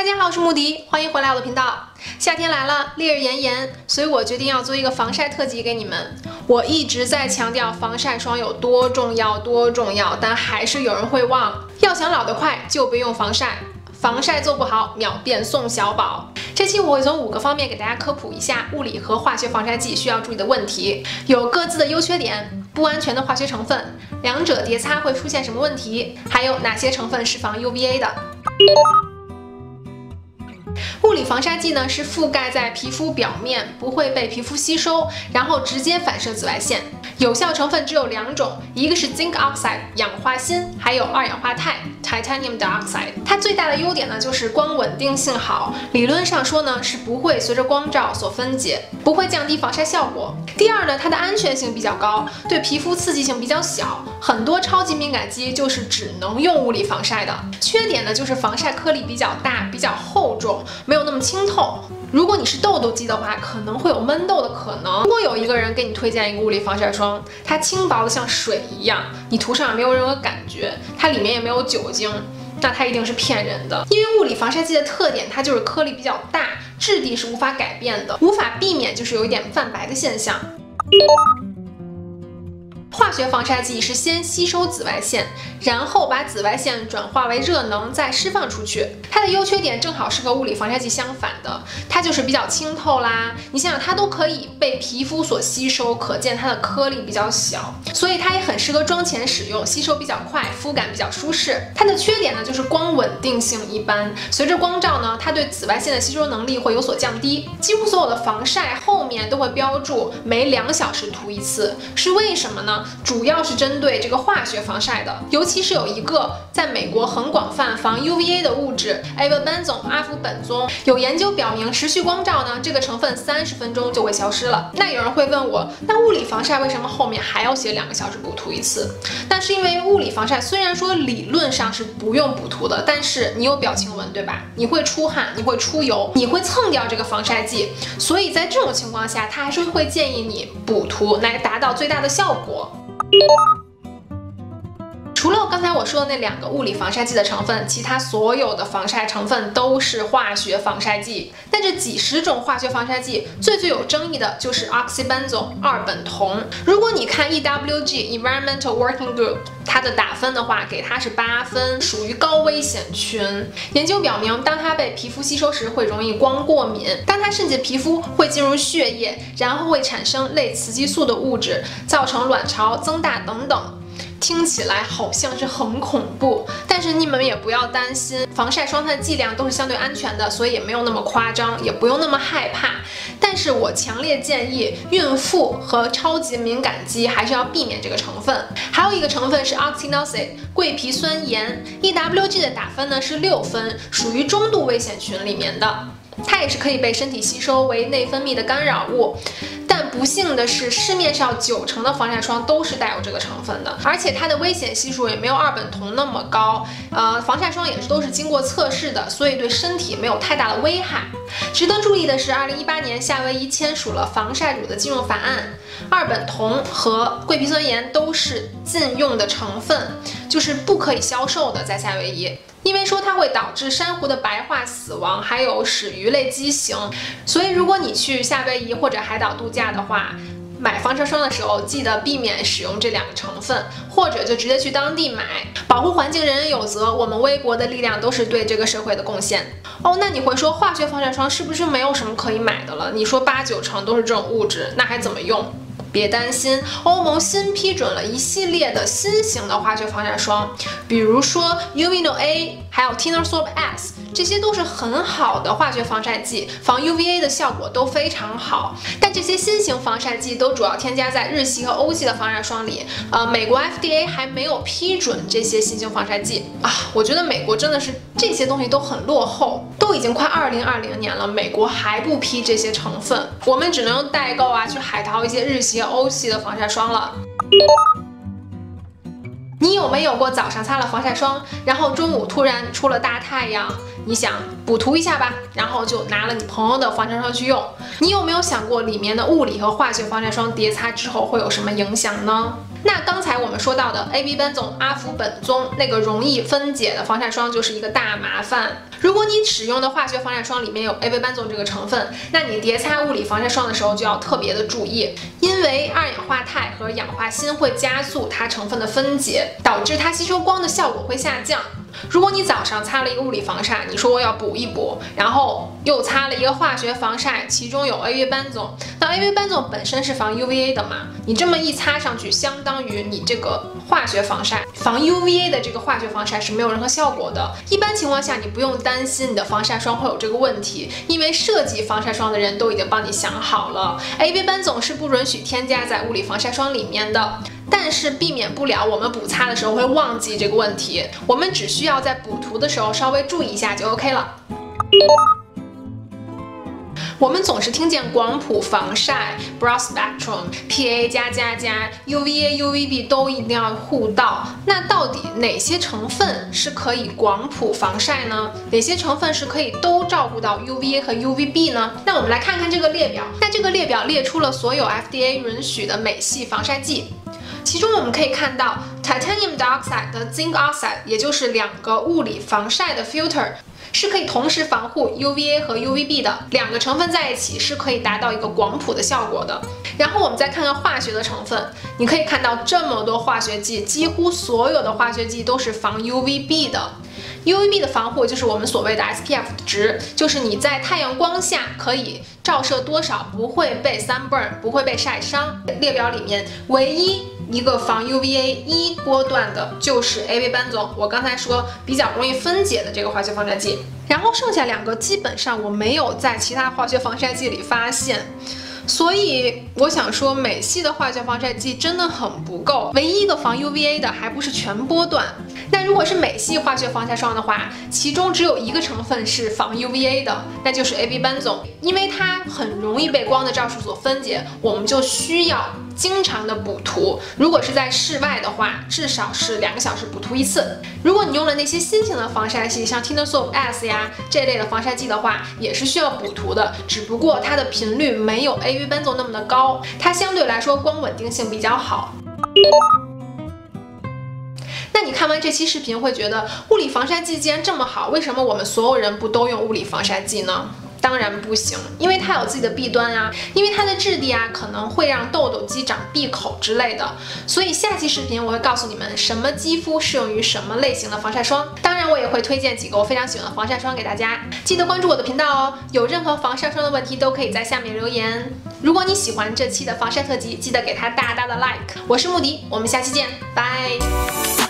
大家好，我是穆迪，欢迎回来我的频道。夏天来了，烈日炎炎，所以我决定要做一个防晒特辑给你们。我一直在强调防晒霜有多重要，但还是有人会忘。要想老得快，就别用防晒。防晒做不好，秒变宋小宝。这期我会从5个方面给大家科普一下物理和化学防晒剂需要注意的问题，有各自的优缺点，不安全的化学成分，两者叠擦会出现什么问题，还有哪些成分是防 UVA 的。物理防晒剂呢是覆盖在皮肤表面，不会被皮肤吸收，然后直接反射紫外线。有效成分只有2种，一个是 zinc oxide 氧化锌，还有二氧化钛 titanium dioxide。它最大的优点呢就是光稳定性好，理论上说呢是不会随着光照所分解，不会降低防晒效果。第二呢，它的安全性比较高，对皮肤刺激性比较小，很多超级敏感肌就是只能用物理防晒的。缺点呢就是防晒颗粒比较大，比较厚重，没有那么清透。如果你是痘痘肌的话，可能会有闷痘的可能。如果有一个人给你推荐一个物理防晒霜，它轻薄的像水一样，你涂上也没有任何感觉，它里面也没有酒精，那它一定是骗人的。因为物理防晒剂的特点，它就是颗粒比较大，质地是无法改变的，无法避免就是有一点泛白的现象。化学防晒剂是先吸收紫外线，然后把紫外线转化为热能，再释放出去。它的优缺点正好是和物理防晒剂相反的，它就是比较清透啦。你想想，它都可以被皮肤所吸收，可见它的颗粒比较小，所以它也很适合妆前使用，吸收比较快，肤感比较舒适。它的缺点呢，就是光稳定性一般，随着光照呢，它对紫外线的吸收能力会有所降低。几乎所有的防晒后面都会标注每2小时涂一次，是为什么呢？主要是针对这个化学防晒的，尤其是有一个在美国很广泛防 UVA 的物质 avobenzone 阿氟苯宗，有研究表明持续光照呢，这个成分30分钟就会消失了。那有人会问我，那物理防晒为什么后面还要写2个小时补涂一次？那是因为物理防晒虽然说理论上是不用补涂的，但是你有表情纹对吧？你会出汗，你会出油，你会蹭掉这个防晒剂，所以在这种情况下，它还是会建议你补涂来达到最大的效果。除了刚才我说的那2个物理防晒剂的成分，其他所有的防晒成分都是化学防晒剂。但这几十种化学防晒剂最有争议的就是 oxybenzone 二苯酮。如果你看 EWG Environmental Working Group 它的打分的话，给它是8分，属于高危险群。研究表明，当它被皮肤吸收时会容易光过敏，当它渗进皮肤会进入血液，然后会产生类雌激素的物质，造成卵巢增大等等。听起来好像是很恐怖，但是你们也不要担心，防晒霜它的剂量都是相对安全的，所以也没有那么夸张，也不用那么害怕。但是我强烈建议孕妇和超级敏感肌还是要避免这个成分。还有一个成分是 oxynosid 桂皮酸盐 ，EWG 的打分呢是6分，属于中度危险群里面的。它也是可以被身体吸收为内分泌的干扰物，但不幸的是，市面上90%的防晒霜都是带有这个成分的，而且它的危险系数也没有二苯酮那么高。防晒霜也都是经过测试的，所以对身体没有太大的危害。值得注意的是，2018年夏威夷签署了防晒乳的禁用法案，二苯酮和桂皮酸盐都是禁用的成分，就是不可以销售的，在夏威夷。因为说它会导致珊瑚的白化死亡，还有使鱼类畸形，所以如果你去夏威夷或者海岛度假的话，买防晒霜的时候记得避免使用这2个成分，或者就直接去当地买。保护环境人人有责，我们微薄的力量都是对这个社会的贡献。那你会说化学防晒霜是不是没有什么可以买的了？你说8-9成都是这种物质，那还怎么用？别担心，欧盟新批准了一系列的新型的化学防晒霜，比如说 Uvinol A， 还有 Tinosorb S， 这些都是很好的化学防晒剂，防 UVA 的效果都非常好。但这些新型防晒剂都主要添加在日系和欧系的防晒霜里，美国 FDA 还没有批准这些新型防晒剂啊。我觉得美国真的是这些东西都很落后，都已经快2020年了，美国还不批这些成分，我们只能用代购去海淘一些日系欧系的防晒霜了。你有没有过早上擦了防晒霜，然后中午突然出了大太阳， 你想补涂一下吧，然后就拿了你朋友的防晒霜去用。你有没有想过里面的物理和化学防晒霜叠擦之后会有什么影响呢？那刚才我们说到的 AB 苯总、阿氟苯宗那个容易分解的防晒霜就是一个大麻烦。如果你使用的化学防晒霜里面有 AB 苯总这个成分，那你叠擦物理防晒霜的时候就要特别的注意，因为二氧化钛和氧化锌会加速它成分的分解，导致它吸收光的效果会下降。如果你早上擦了一个物理防晒，你说我要补一补，然后又擦了一个化学防晒，其中有 AB 苯总，那 AB 苯总本身是防 UVA 的嘛，你这么一擦上去，相当于你这个化学防晒防 UVA 的这个化学防晒是没有任何效果的。一般情况下，你不用担心你的防晒霜会有这个问题，因为设计防晒霜的人都已经帮你想好了 ，AB 苯总是不允许添加在物理防晒霜里面的。但是避免不了我们补擦的时候会忘记这个问题，我们只需要在补涂的时候稍微注意一下就 OK 了。我们总是听见广谱防晒 broad spectrum、PA++、UVA、UVB 都一定要护到。那到底哪些成分是可以广谱防晒呢？哪些成分是可以都照顾到 UVA 和 UVB 呢？那我们来看看这个列表。那这个列表列出了所有 FDA 允许的美系防晒剂。其中我们可以看到 titanium dioxide 和 zinc oxide， 也就是2个物理防晒的 filter， 是可以同时防护 UVA 和 UVB 的，2个成分在一起是可以达到一个广谱的效果的。然后我们再看看化学的成分，你可以看到这么多化学剂，几乎所有的化学剂都是防 UVB 的。UVB 的防护就是我们所谓的 SPF 值，就是你在太阳光下可以照射多少，不会被 sunburn， 不会被晒伤。列表里面唯一一个防 UVA 1波段的就是 AB 苯总，我刚才说比较容易分解的这个化学防晒剂。然后剩下2个基本上我没有在其他化学防晒剂里发现。所以我想说，美系的化学防晒剂真的很不够，唯一一个防 UVA 的还不是全波段。那如果是美系化学防晒霜的话，其中只有一个成分是防 UVA 的，那就是 AB 苯总，因为它很容易被光的照射所分解，我们就需要经常的补涂。如果是在室外的话，至少是2个小时补涂一次。如果你用了那些新型的防晒剂，像 Tinosolv S 呀这类的防晒剂的话，也是需要补涂的，只不过它的频率没有 AB 苯总那么的高，它相对来说光稳定性比较好。那你看完这期视频会觉得物理防晒剂既然这么好，为什么我们所有人不都用物理防晒剂呢？当然不行，因为它有自己的弊端啊，因为它的质地啊可能会让痘痘肌长闭口之类的。所以下期视频我会告诉你们什么肌肤适用于什么类型的防晒霜。当然我也会推荐几个我非常喜欢的防晒霜给大家，记得关注我的频道哦。有任何防晒霜的问题都可以在下面留言。如果你喜欢这期的防晒特辑，记得给它大大的 like。我是穆迪，我们下期见，拜。